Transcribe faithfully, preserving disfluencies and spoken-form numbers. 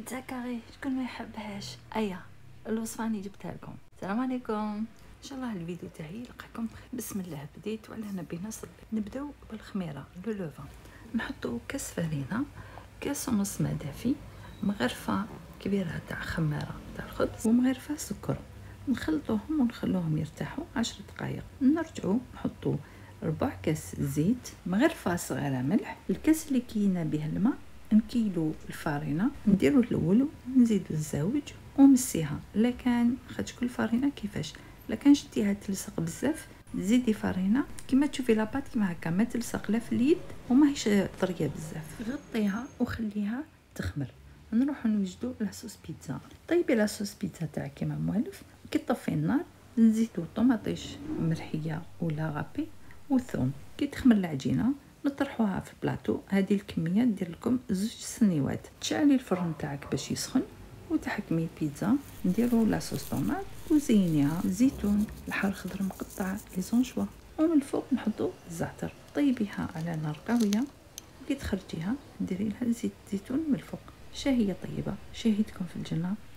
بيتزا كاري، شكون ما يحبهاش؟ ايا الوصفه راني جبتها لكم. السلام عليكم، ان شاء الله الفيديو تاعي يلقاكم بخير. بسم الله، بديت وعلى نبي نصلي. نبداو بالخميره لو لوفا. نحطو كاس فرينه، كاس ونص ماء دافي، مغرفه كبيره تاع خماره تاع الخبز ومغرفه سكر. نخلطوهم ونخلوهم يرتاحوا عشر دقائق. نرجعوا نحطو ربع كاس زيت، مغرفه صغيره ملح، الكاس اللي كينا به الماء نكيلو الفارينه، نديرو الاول ونزيدو الزوج ومسيها. لا كان خاطش كل فارينه كيفاش، لا كان شتيها تلصق بزاف زيدي فارينه كيما تشوفي لاباط كيما هكا، ما تلصق لا في اليد وماهيش طريه بزاف. غطيها وخليها تخمر. نروحو نوجدو لاصوص بيتزا. طيبي لاصوص بيتزا تاعك كيما موالف. كي طفي النار نزيدو طوماطيش مرحيه ولا غابي والثوم. كي تخمر العجينه نطرحوها في البلاطو. هذه الكميه دير لكم زوج سنيوات. تشعلي الفرن تاعك باش يسخن وتحكمي البيتزا. نديرو لاصوص طوماط وزينيها زيتون، الحار خضر مقطع، لي زونجوا، ومن الفوق نحطو الزعتر. طيبيها على نار قويه وكي تخرجيها ديري لها زيت زيتون من الفوق. شاهيه طيبه، شاهدكم في الجنه.